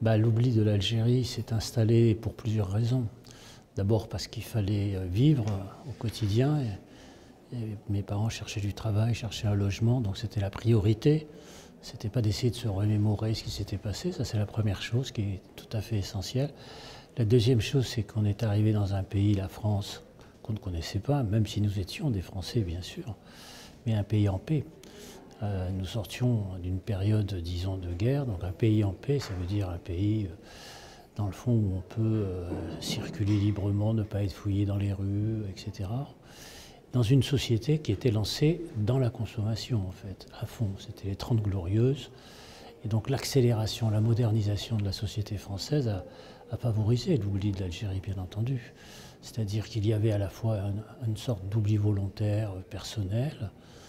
L'oubli de l'Algérie s'est installé pour plusieurs raisons. D'abord parce qu'il fallait vivre au quotidien. Et mes parents cherchaient du travail, cherchaient un logement, donc c'était la priorité. C'était pas d'essayer de se remémorer ce qui s'était passé, ça c'est la première chose qui est tout à fait essentielle. La deuxième chose, c'est qu'on est arrivé dans un pays, la France, qu'on ne connaissait pas, même si nous étions des Français bien sûr, mais un pays en paix. Nous sortions d'une période, disons, de guerre, donc un pays en paix, ça veut dire un pays, dans le fond, où on peut circuler librement, ne pas être fouillé dans les rues, etc. Dans une société qui était lancée dans la consommation, en fait, à fond. C'était les 30 Glorieuses. Et donc l'accélération, la modernisation de la société française a favorisé l'oubli de l'Algérie, bien entendu. C'est-à-dire qu'il y avait à la fois une sorte d'oubli volontaire, personnel,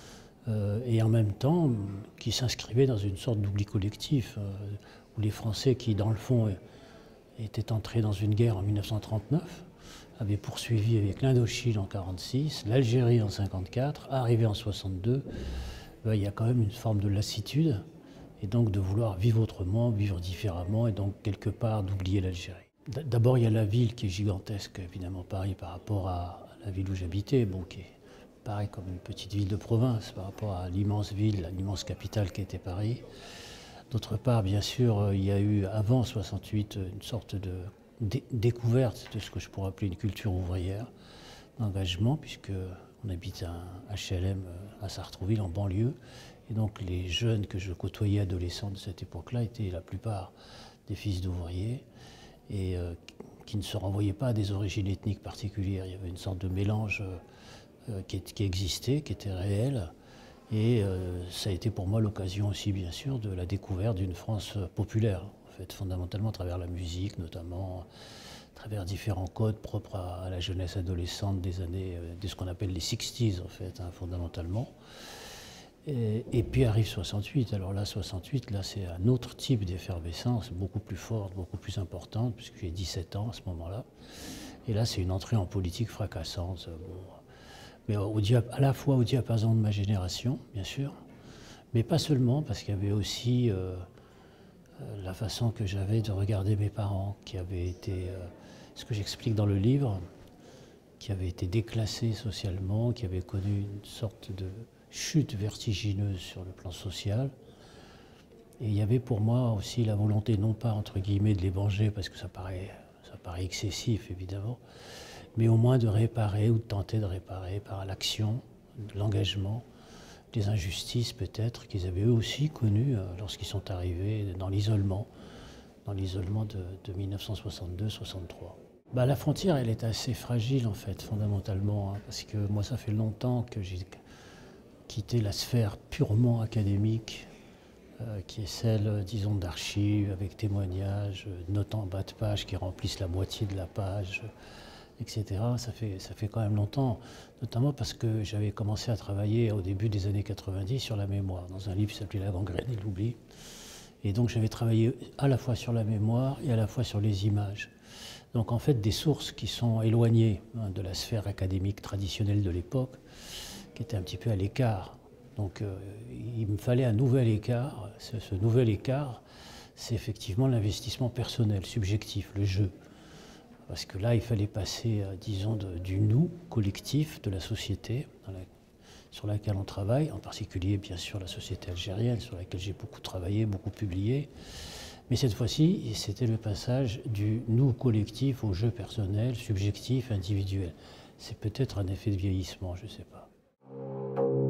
et en même temps qui s'inscrivait dans une sorte d'oubli collectif, où les Français qui, dans le fond, étaient entrés dans une guerre en 1939, avaient poursuivi avec l'Indochine en 1946, l'Algérie en 1954, arrivé en 1962, il y a quand même une forme de lassitude, et donc de vouloir vivre autrement, vivre différemment, et donc quelque part d'oublier l'Algérie. D'abord, il y a la ville qui est gigantesque, évidemment Paris, par rapport à la ville où j'habitais, qui est pareil comme une petite ville de province par rapport à l'immense ville, l'immense capitale qui était Paris. D'autre part, bien sûr, il y a eu avant 68 une sorte de découverte de ce que je pourrais appeler une culture ouvrière, d'engagement, puisqu'on habite un HLM à Sartrouville, en banlieue. Et donc les jeunes que je côtoyais, adolescents de cette époque-là, étaient la plupart des fils d'ouvriers et qui ne se renvoyaient pas à des origines ethniques particulières. Il y avait une sorte de mélange qui existait, qui était réel. Et ça a été pour moi l'occasion aussi, bien sûr, de la découverte d'une France populaire, en fait, fondamentalement à travers la musique, notamment à travers différents codes propres à la jeunesse adolescente des années, de ce qu'on appelle les 60s, en fait, fondamentalement. Et puis arrive 68. Alors là, 68, là, c'est un autre type d'effervescence, beaucoup plus forte, beaucoup plus importante, puisque j'ai 17 ans à ce moment-là. Et là, c'est une entrée en politique fracassante. Mais à la fois au diapason de ma génération, bien sûr, mais pas seulement, parce qu'il y avait aussi la façon que j'avais de regarder mes parents, qui avaient été, ce que j'explique dans le livre, qui avaient été déclassés socialement, qui avaient connu une sorte de chute vertigineuse sur le plan social. Et il y avait pour moi aussi la volonté, non pas entre guillemets de les venger, parce que ça paraît excessif évidemment, mais au moins de réparer ou de tenter de réparer par l'action, l'engagement, des injustices peut-être qu'ils avaient eux aussi connues lorsqu'ils sont arrivés dans l'isolement de 1962-63. La frontière, elle est assez fragile en fait, fondamentalement, parce que moi ça fait longtemps que j'ai quitté la sphère purement académique, qui est celle, disons, d'archives, avec témoignages, notes en bas de page qui remplissent la moitié de la page, etc. Ça fait quand même longtemps, notamment parce que j'avais commencé à travailler au début des années 90 sur la mémoire, dans un livre qui s'appelait La gangrène et l'oubli. Et donc j'avais travaillé à la fois sur la mémoire et à la fois sur les images. Donc en fait des sources qui sont éloignées de la sphère académique traditionnelle de l'époque, qui était un petit peu à l'écart. Donc il me fallait un nouvel écart. Ce nouvel écart, c'est effectivement l'investissement personnel, subjectif, le jeu. Parce que là, il fallait passer, disons, du nous collectif de la société sur laquelle on travaille, en particulier, bien sûr, la société algérienne, sur laquelle j'ai beaucoup travaillé, beaucoup publié. Mais cette fois-ci, c'était le passage du nous collectif au jeu personnel, subjectif, individuel. C'est peut-être un effet de vieillissement, je ne sais pas.